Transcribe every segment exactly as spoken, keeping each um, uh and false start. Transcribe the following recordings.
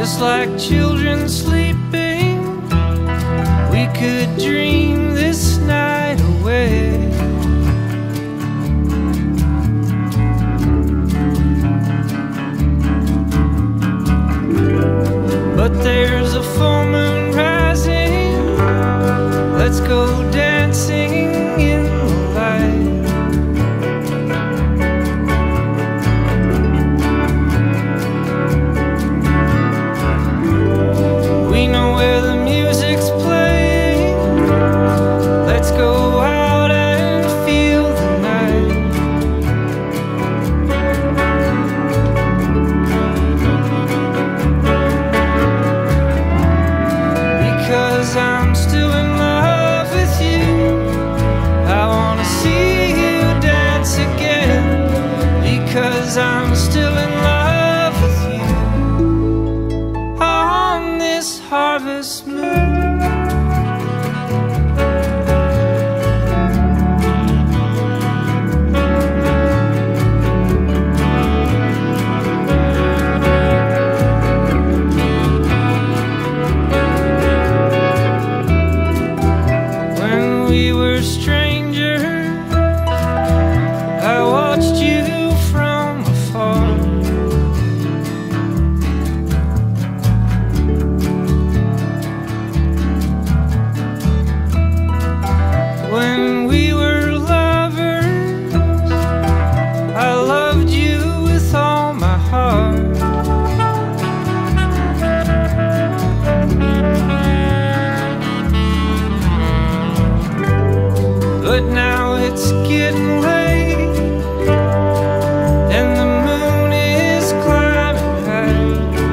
Just like children sleeping, we could dream this night away. But there's a full moon rising, let's go dancing in the light. We know where the music's playing, let's go out and feel the night. Because I'm still in love with you, I wanna see you dance again. Because I'm still in love with you on this harvest moon. When we were strangers, I watched you from afar. When we were lovers, I loved you with all my heart. But now it's getting late, and the moon is climbing high.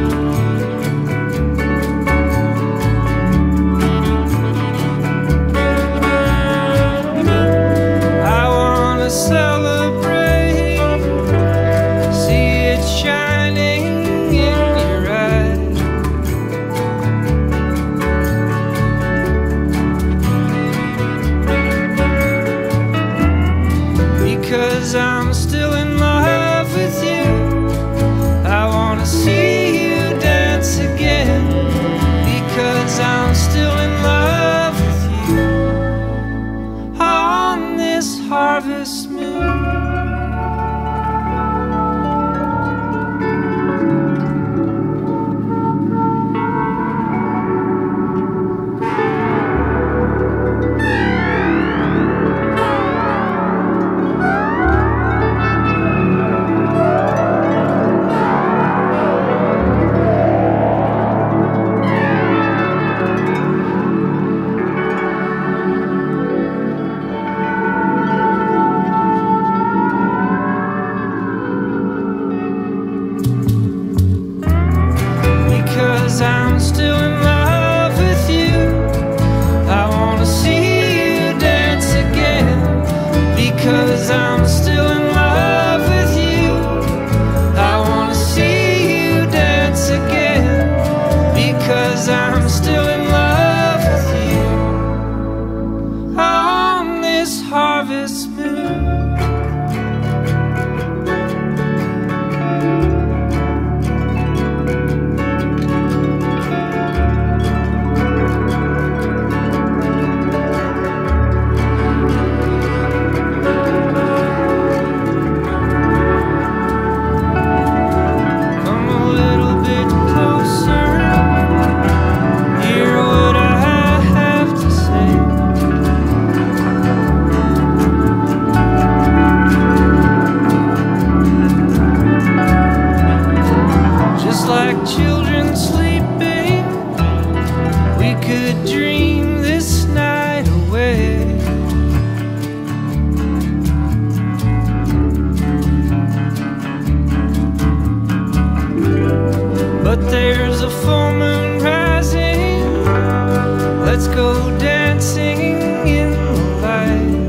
I wanna celebrate, see it shining in your eyes. Because I'm still in love with you, I wanna see you dance again. Because I'm still in love with you on this harvest moon. Because I'm still in love with you, I wanna see you dance again. Because I'm still in love with you, I wanna see you dance again. Because I'm still in love with you on this harvest moon. Come a little bit closer, hear what I have to say. Just like children sleeping, we could dream this night away. But there's a full moon rising, let's go dancing in the light.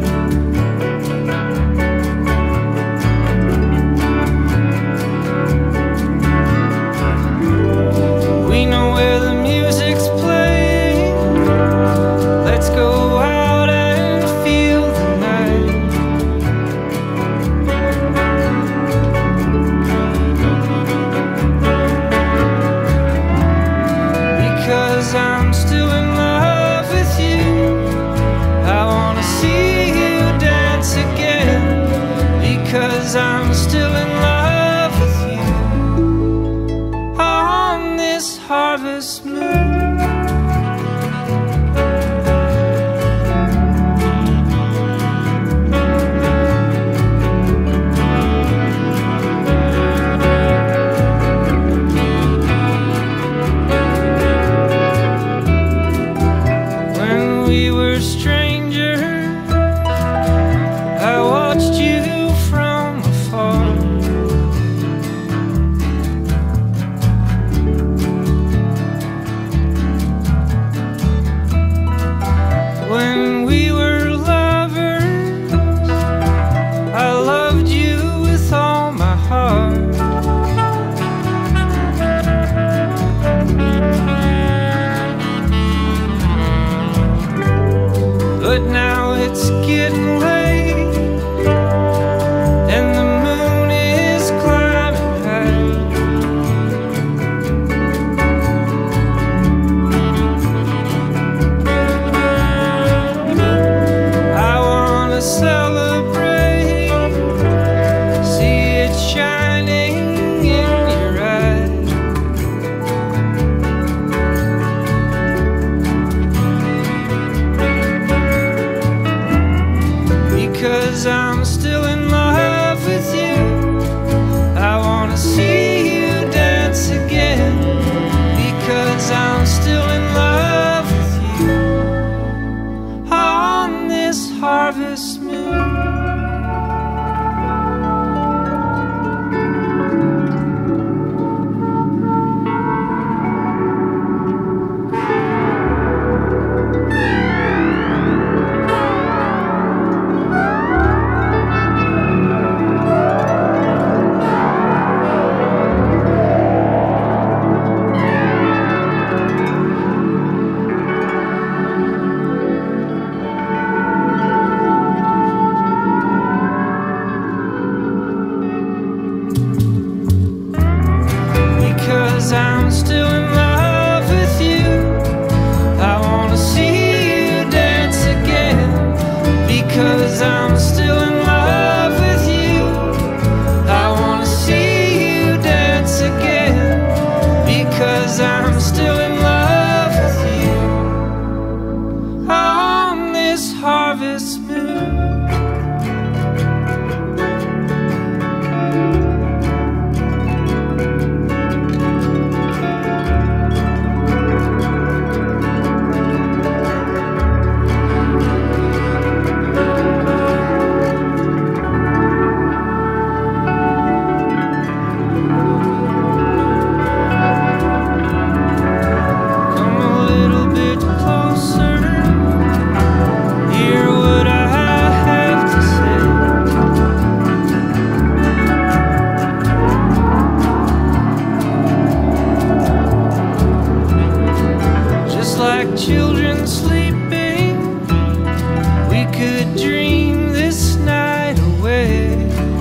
like children sleeping, we could dream this night away.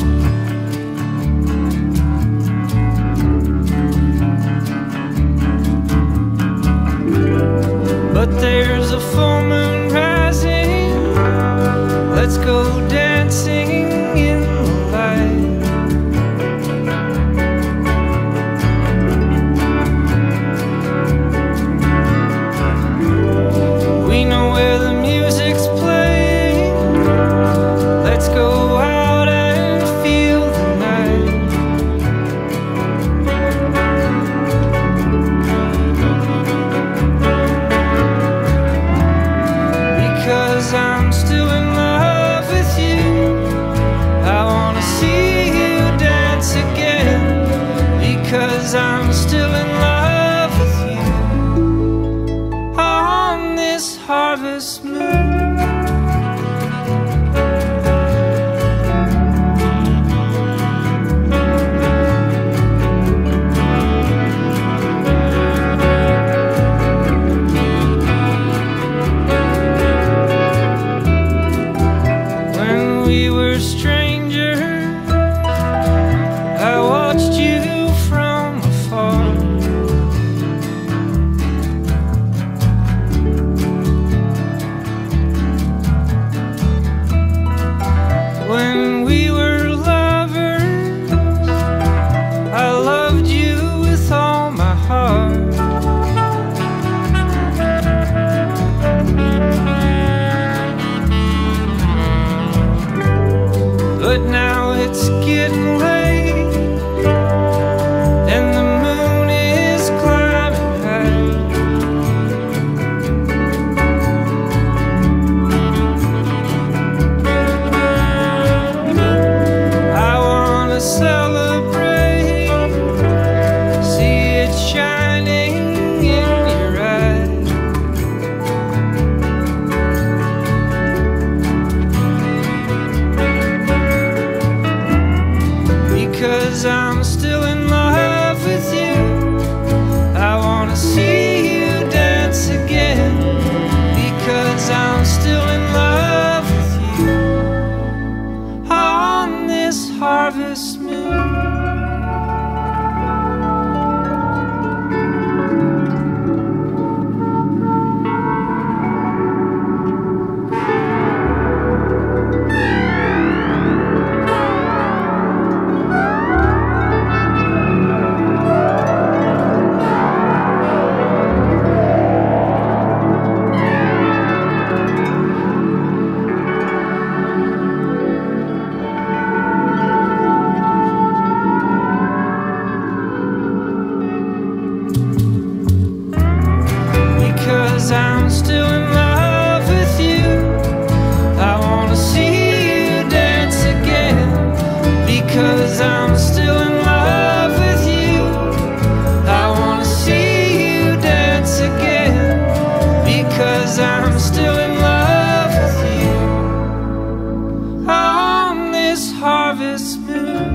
But there's a full moon rising, let's go dancing in the light. We know where the music's playing, let's go out and feel the night. Because I'm still in love with you, I wanna see you dance again. Because I'm still in love with you on this harvest moon. When we were strangers, I watched you from afar. When we were lovers, I loved you with all my heart. But now it's getting late, and the moon is climbing high. I wanna celebrate, see it shining in your eyes. Because I'm still in love with you, I wanna see you dance again. Because I'm still in love with you on this harvest moon. Because I'm still in love with you, I wanna see you dance again. Because I'm still in love with you, I wanna see you dance again. Because I'm still in love with you on this harvest moon.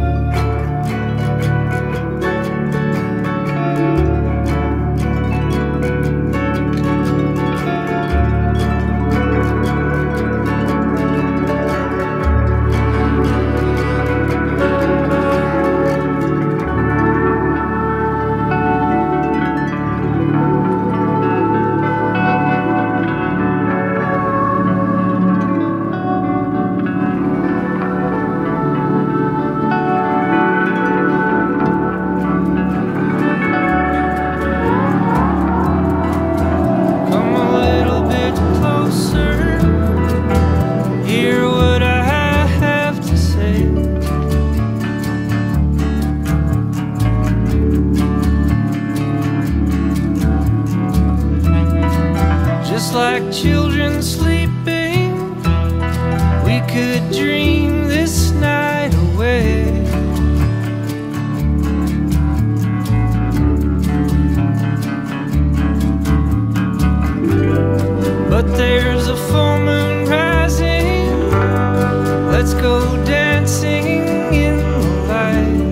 Come a little bit closer, hear what I have to say. Just like children sleeping, we could dream this night away. But there's a full moon rising, let's go dancing in the light.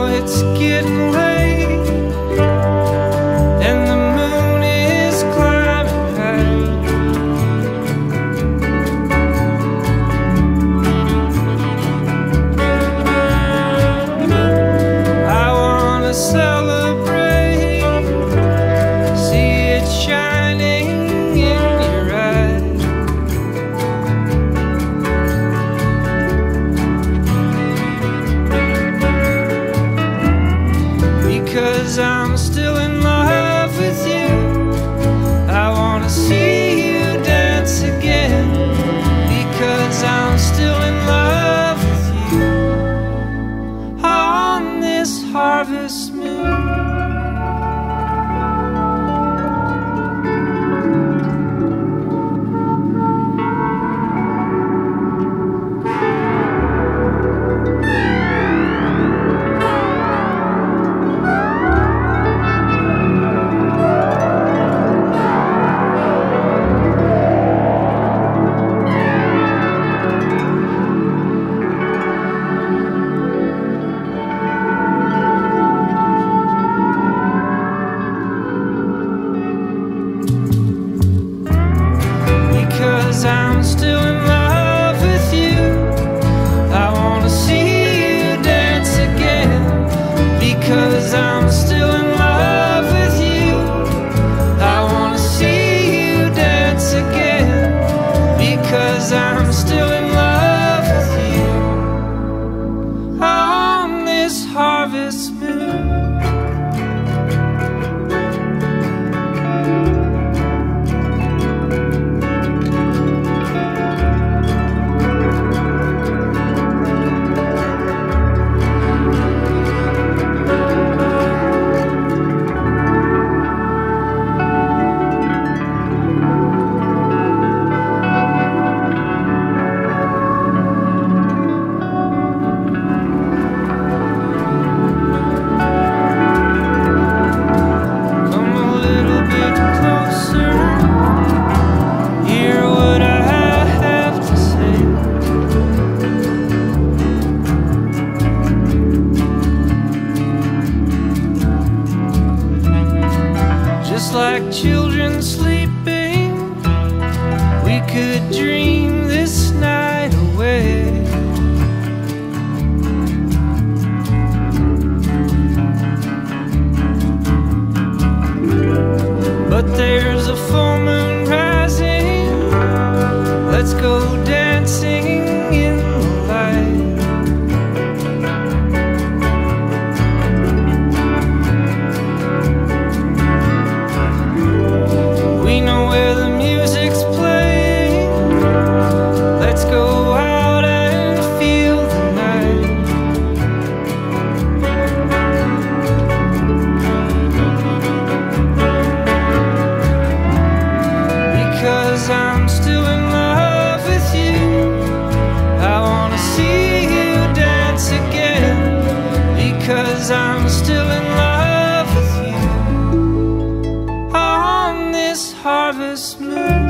know it's getting late, and the moon is climbing high. I wanna celebrate, see it shining in your eyes. Because I'm still in love with you, I wanna see you dance again. Because I'm still in love with you on this harvest moon. Because I'm still in love with you, I wanna see you dance again. Because I'm still in love with you, I wanna see you dance again. Because I'm still in love with you on this harvest moon. Just like children sleeping, we could dream this night away. But there's a full moon rising, let's go dancing in the light. We know where the music's playing, let's go out and feel the night. Because I'm still in love with you, I wanna see you dance again. Because I'm still in love with you on this harvest moon.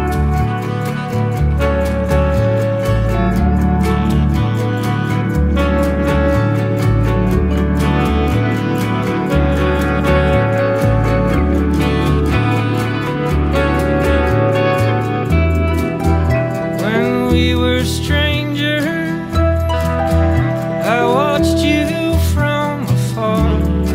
When we were strangers, I watched you from afar.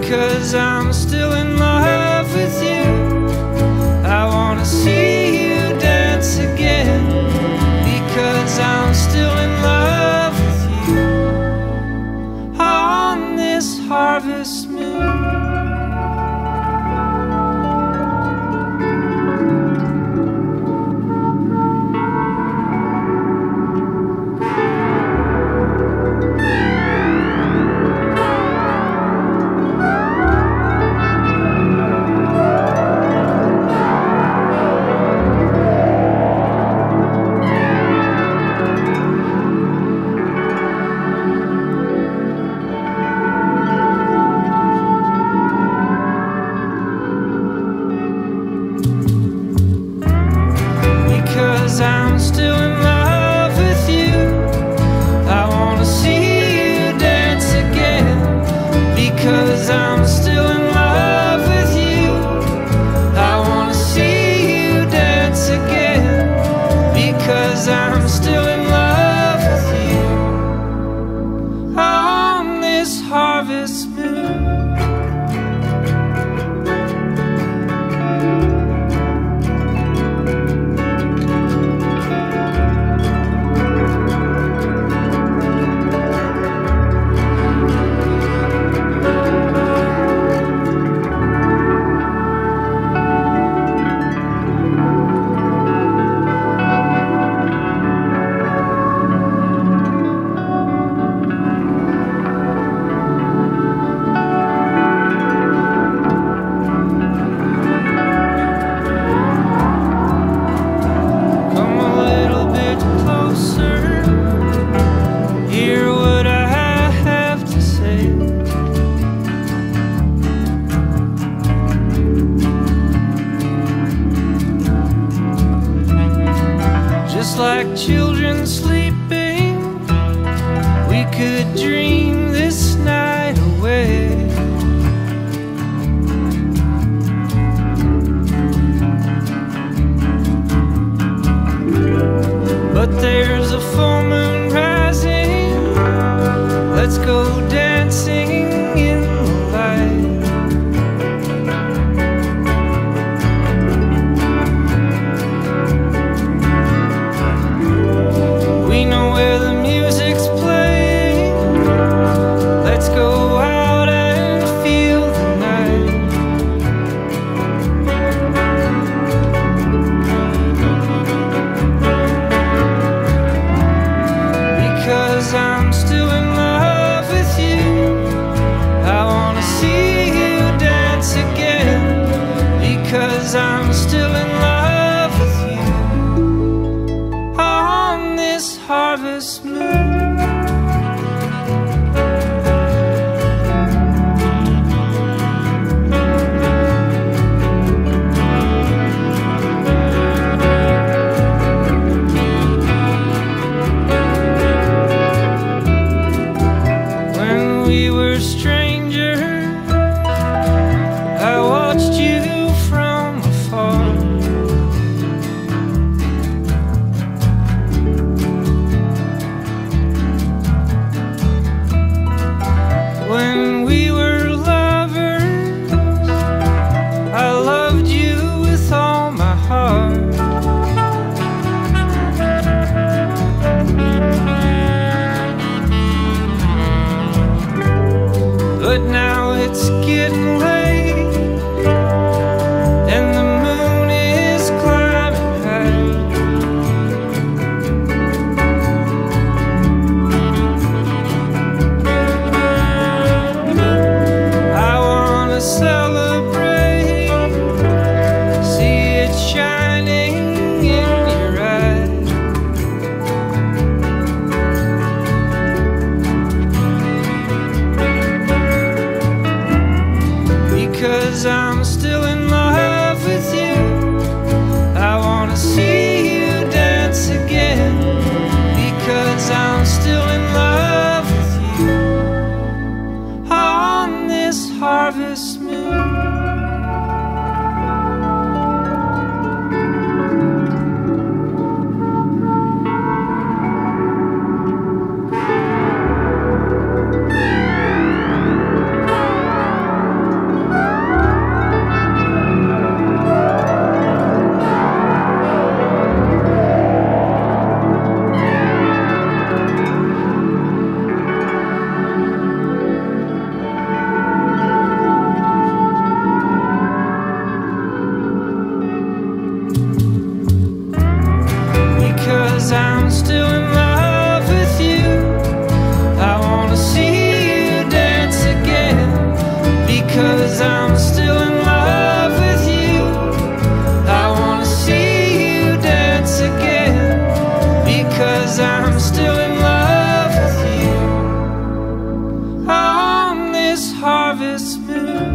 because I'm still in love with you. I wanna see you dance again, because I'm still in love with you. On this harvest moon, I'm still in love with you. I wanna see you dance again, because I'm still in love with you. I wanna see you dance again, because I'm still in love with you. On this harvest moon, like children sleeping, we could dream this night away. But there's a full moon rising, let's go dancing in the light. We know where the music's playing, let's go out and feel the night. Because I'm still in love with you, I wanna see you dance again, because I'm still in love with you. On this harvest moon, when we were strangers, I watched you from afar. When we were lovers, I loved you with all my heart. But now it's getting late, and the moon is climbing high. Celebrate, see it shining in your eyes. Because I'm still in love with you, I wanna see you dance again, because I'm still in love with you. On this harvest moon, harvest moon.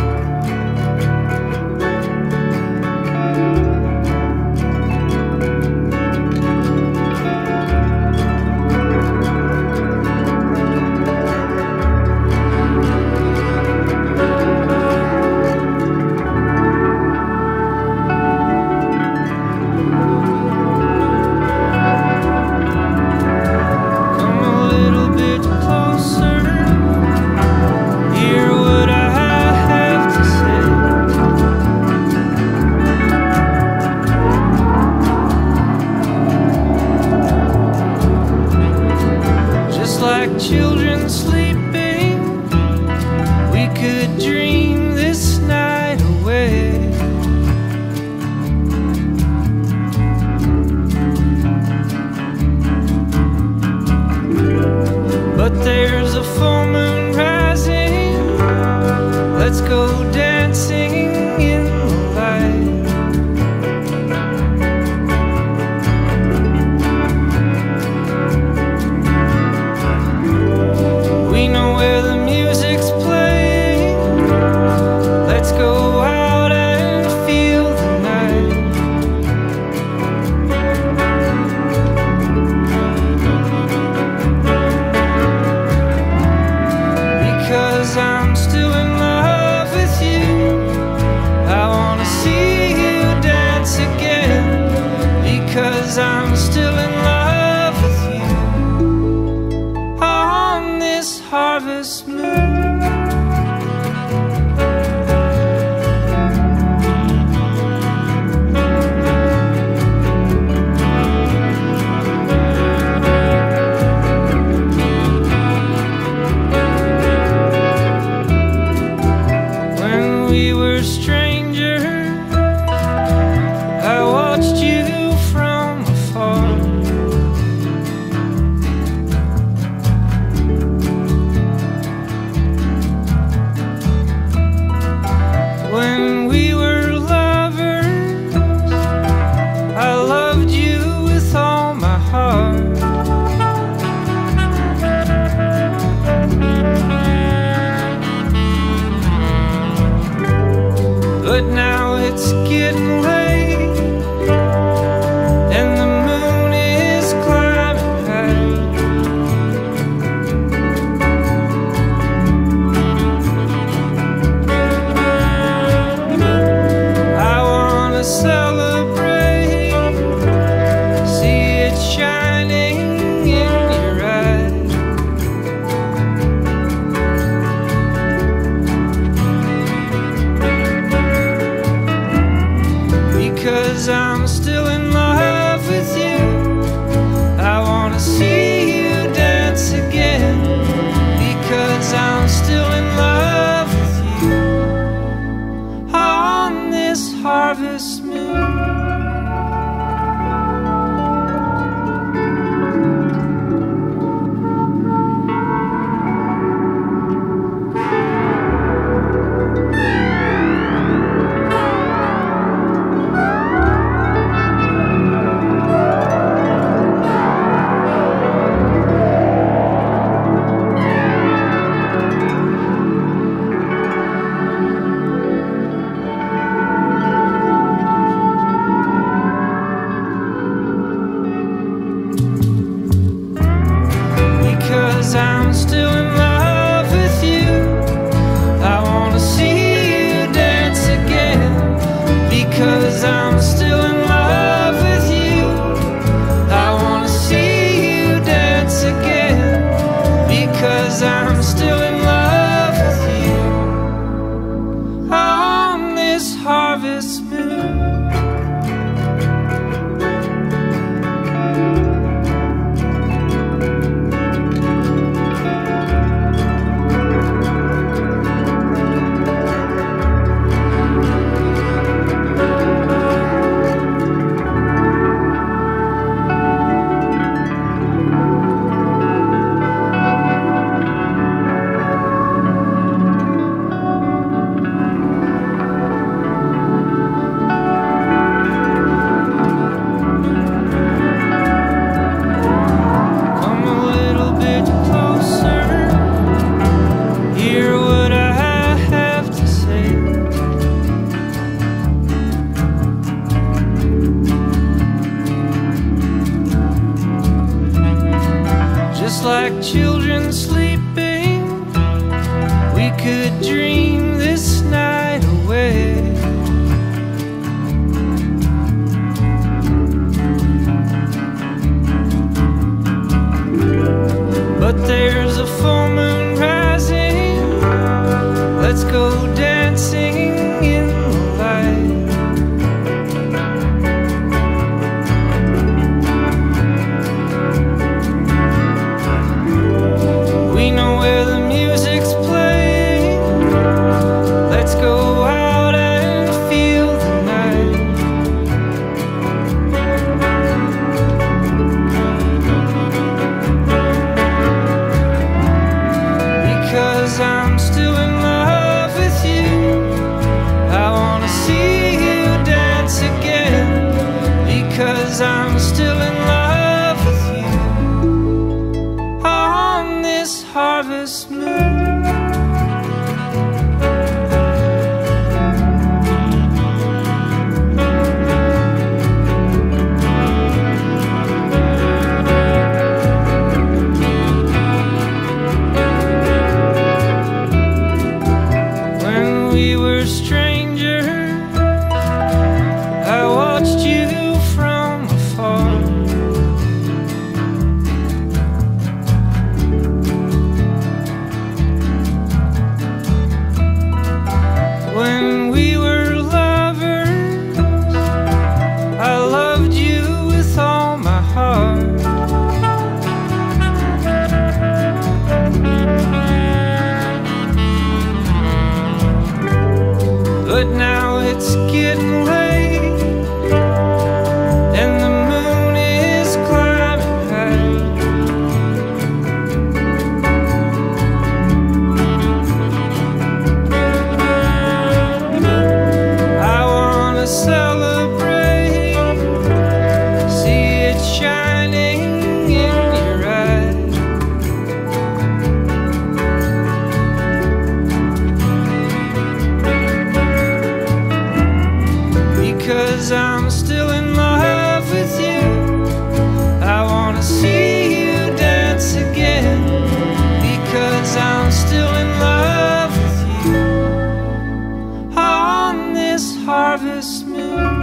Like children sleeping, we could dream this night away. But there's a full moon rising, let's go dancing in the light. We know where the music's playing, let's go out and feel the night. Because I'm still in love with you, I wanna see you dance again. Because I'm still in love with you on this harvest moon. When we were strangers, I watched you from afar. When we were lovers, I loved you with all my heart. But now it's getting late, and the moon is climbing high. Celebrate, see it shining in your eyes. Because I'm still in love with you, I wanna see you dance again. Because I'm still in love with you on this harvest moon. Because I'm still in love with you, I wanna see you dance again. Because I'm still in love with you, I wanna see you dance again. Because I'm still in love with you on this harvest moon. children sleeping, we could dream this night away. But there's a full moon rising, let's go dancing in the light. We know where the music's playing, let's go out and feel the night. Because I'm still in love with you, I wanna see you dance again. Because I'm still in love with you on this harvest moon. When we were strangers, I watched you from afar. When we were lovers, I loved you with all my heart. But now it's getting late, and the moon is climbing high. I wanna celebrate, see it shining in your eyes. Because I'm still in love with you, I wanna see you dance again. Because I'm still in love with you on this harvest moon.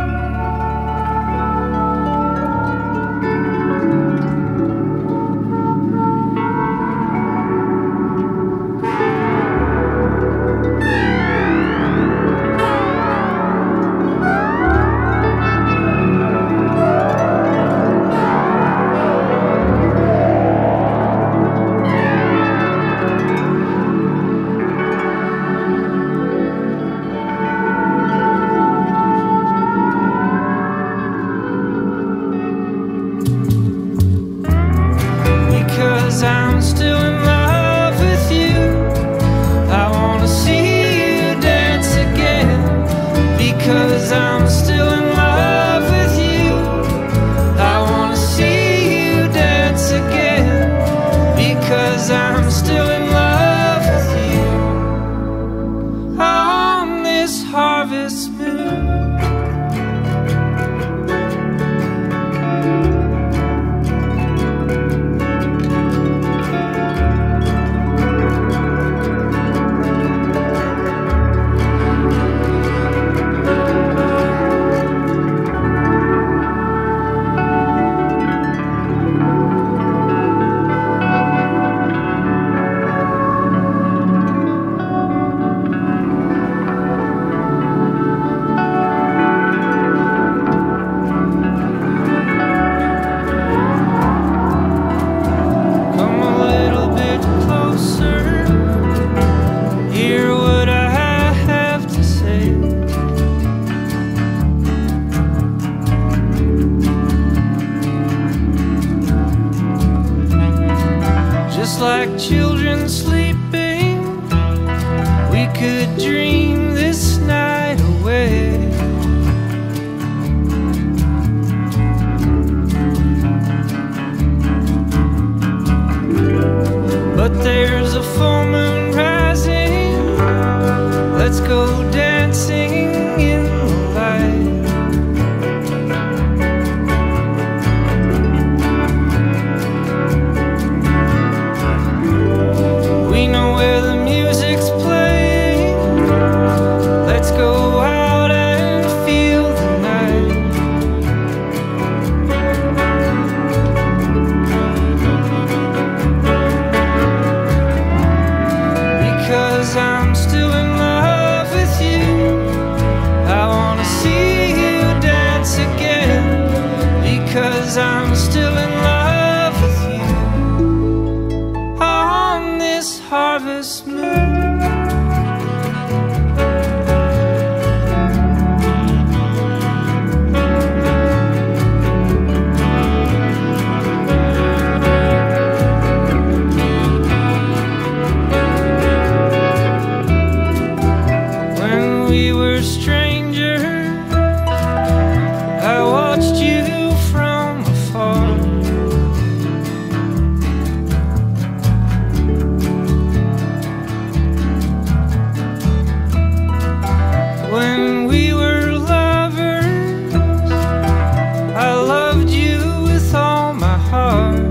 Because I'm still in love with you, I wanna see you dance again. Because I'm still in love with you, I wanna see you dance again. Because I'm still in love with you on this harvest moon. Just like children sleeping, we could dream this night away. But there's a full moon rising, let's go dancing in the light. When we were strangers, I watched you from afar. When we were lovers, I loved you with all my heart.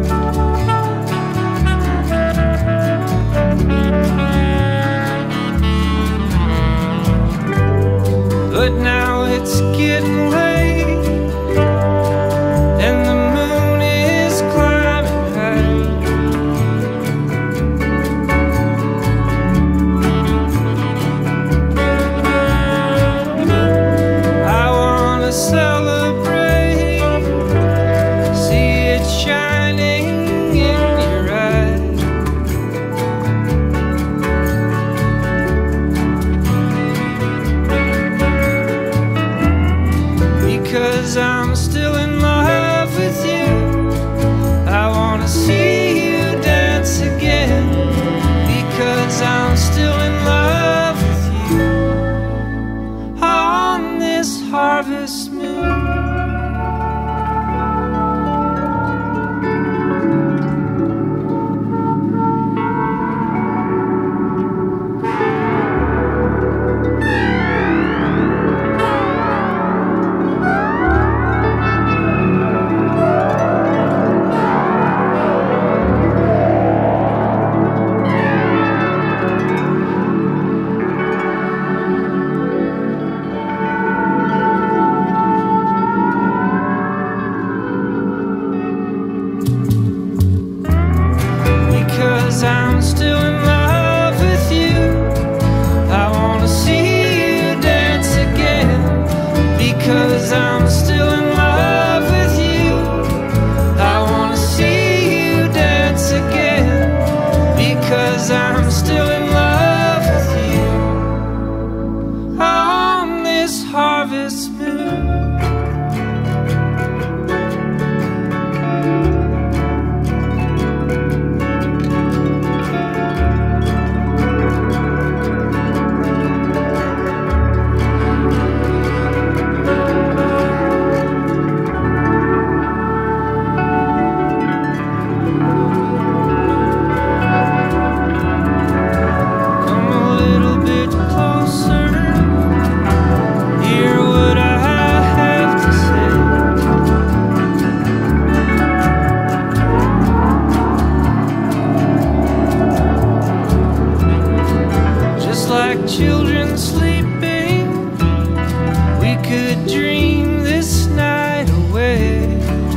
But now it's getting late, and the moon is climbing high. I wanna celebrate, see it shining in your eyes. Because I'm still in love with you, I wanna see you dance again. Because I'm still in love with you on this harvest moon. Because I'm still in love with you, I wanna see you dance again. Because I'm still in love with you, I wanna see you dance again. Because I'm still in love with you on this harvest moon. Like children sleeping, we could dream this night away.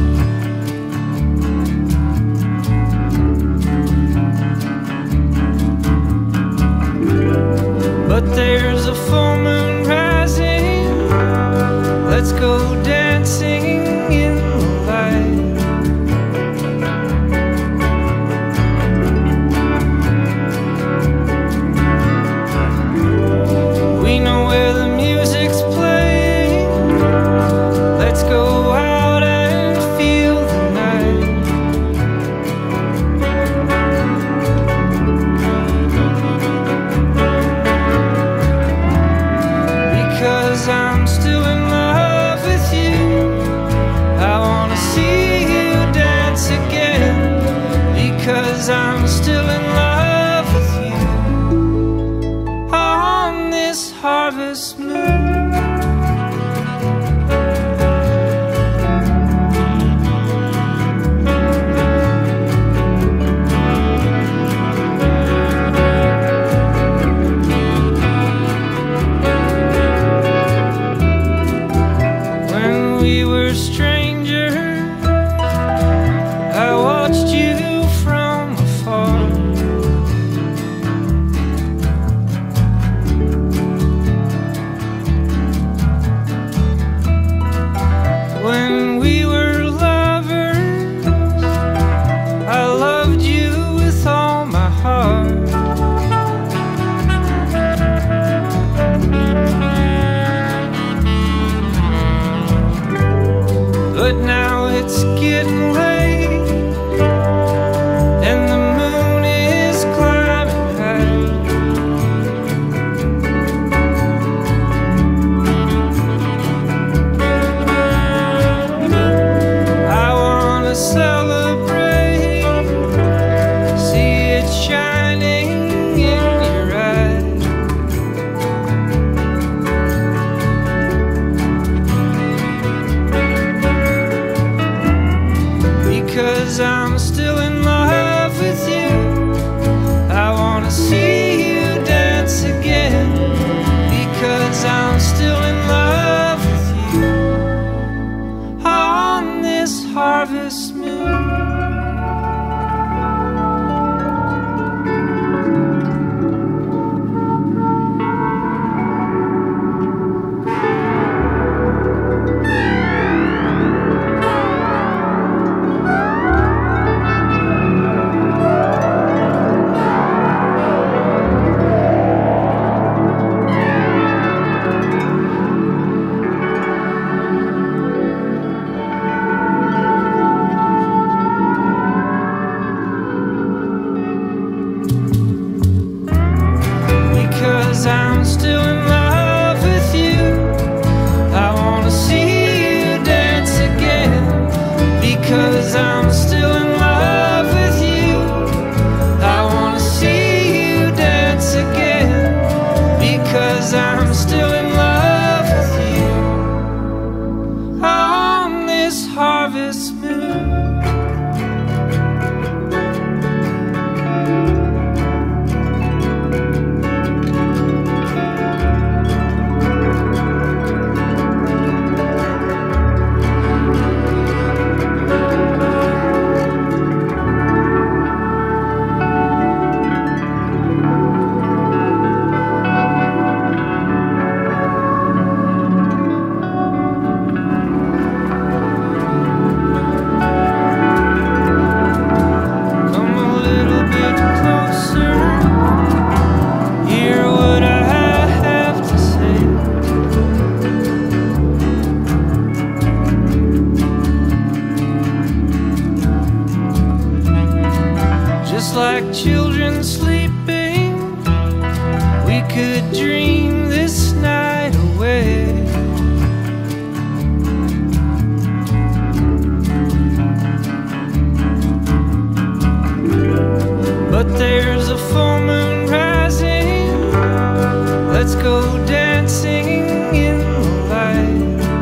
But there's a full moon rising, let's go dancing in the light. We know where the music's playing, let's go out and feel the night. Because I'm still in love with you, I wanna see you dance again. Because I'm still in love with you on this harvest moon. When we were strangers, I watched you from afar. still in love with you on this harvest moon. Just like children sleeping, we could dream this night away. But there's a full moon rising, let's go dancing in the light.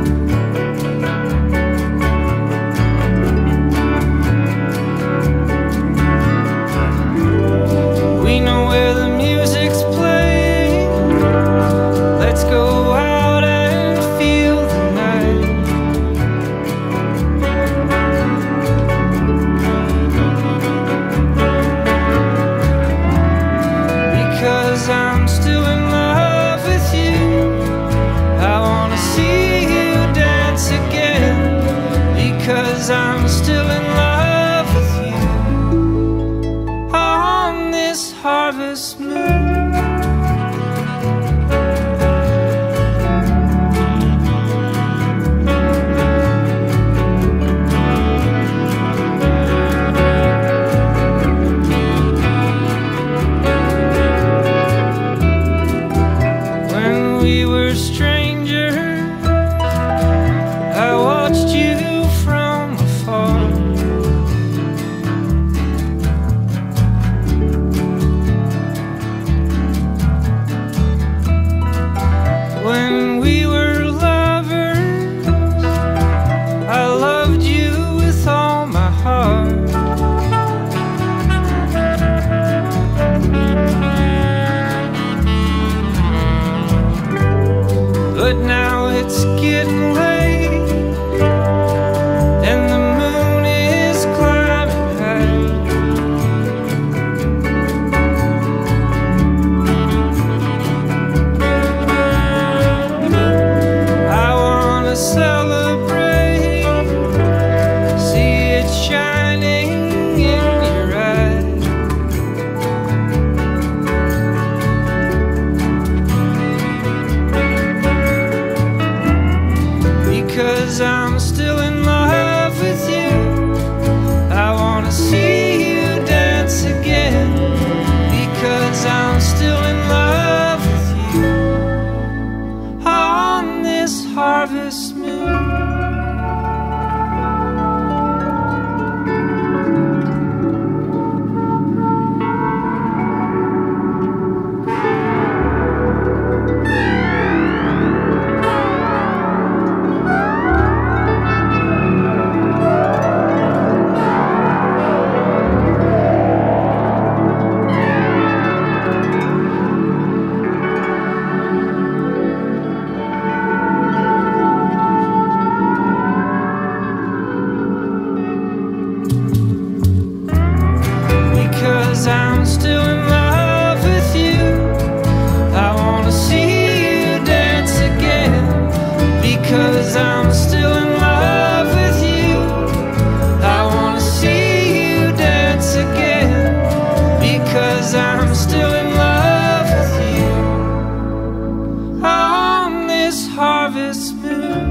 We know where the music's playing, let's go out and feel the night. Because I'm still in love with you, I wanna see you dance again. Because I'm still in love with you on this harvest moon. When we were strangers, I watched you from afar. When we were lovers, I loved you with all my heart. But now it's getting late, and the moon is climbing high. I wanna celebrate, see it shining in your eyes. Because I'm still in love with you, I wanna see you dance again. Because I'm still in love with you on this harvest moon. Because I'm still in love with you, I wanna see you dance again. Because I'm still in love with you, I wanna see you dance again. Because I'm still in love with you on this harvest moon.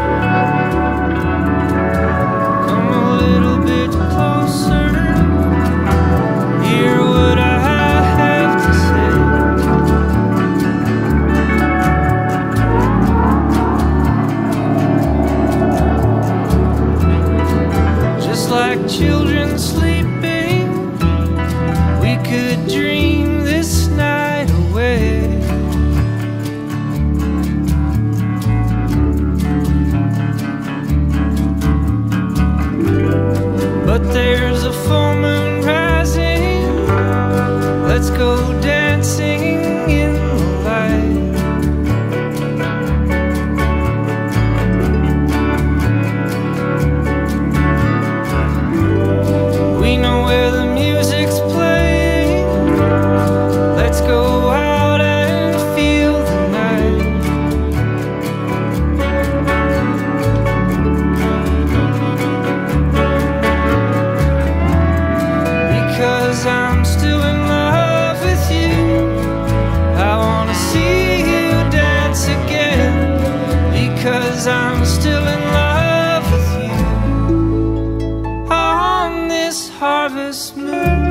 Come a little bit closer. there's a full moon rising. Let's go dancing in the light. We know where the music's playing. Let's go out and feel the night. Because I'm still in love with you. I wanna see you dance again. Because I'm still in love with you. On this harvest moon.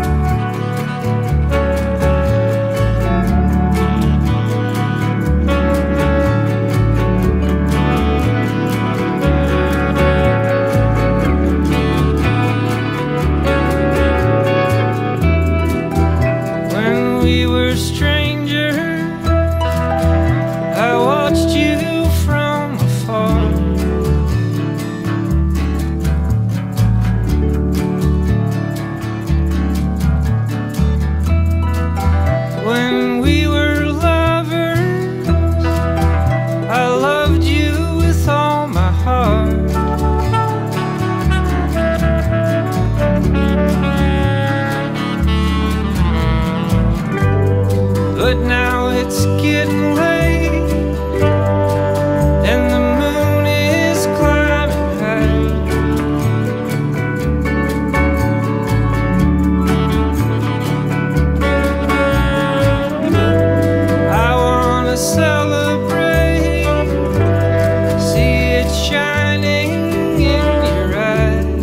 When we were strangers, I watched you from afar. When we were lovers, I loved you with all my heart. But now it's getting late, and the moon is climbing high. I wanna celebrate, see it shining in your eyes.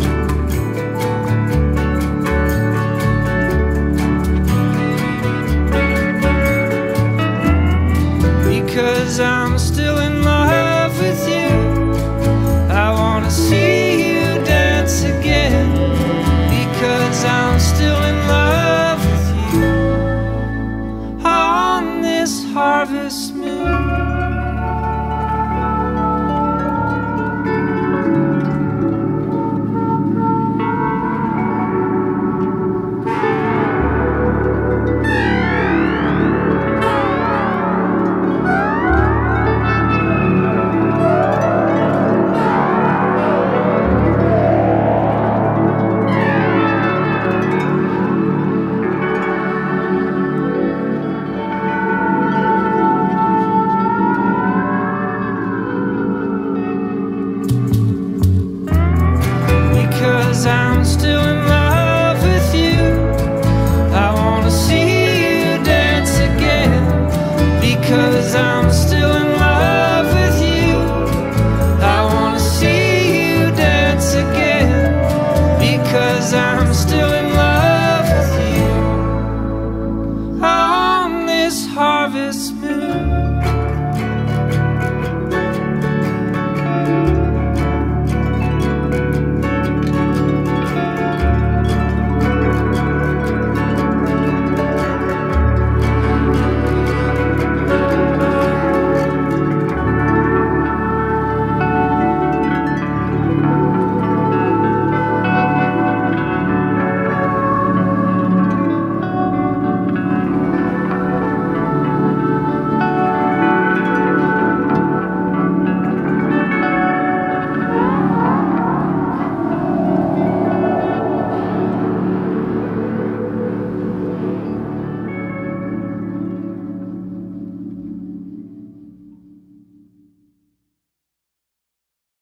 Because I'm still in love with you. I wanna see you dance again. Because I'm still in love